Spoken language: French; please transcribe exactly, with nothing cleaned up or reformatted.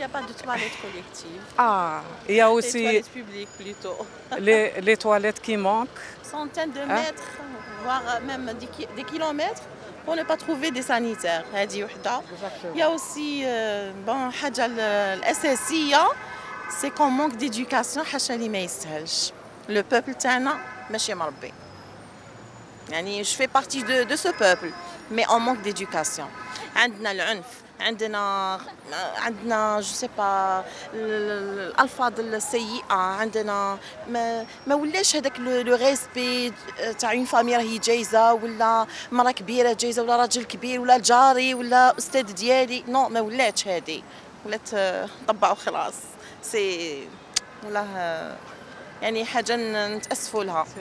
n'y a pas de toilettes collectives. Ah, il y a Les aussi toilettes publiques plutôt. les, les toilettes qui manquent. Centaines de Hein? mètres, voire même des, ki- des kilomètres pour ne pas trouver des sanitaires. هذه وحدة. Il y a aussi euh, bon حاجة ال- الأساسية c'est qu'on manque d'éducation حاشا اللي ما يستاهلش. Le peuple تاعنا ماشي مربي. يعني je fais partie de, de ce peuple mais on manque d'éducation. عندنا العنف عندنا عندنا جو سي با الالفاظ السيئه عندنا ما, ما ولاش هذاك لو ريسبي تاع اون فامي راهي جايزه ولا مرا كبيره جايزه ولا راجل كبير ولا جاري ولا استاذ ديالي نو ما ولاتش هذه ولات طبع وخلاص سي ولا يعني حاجه نتاسفوا لها.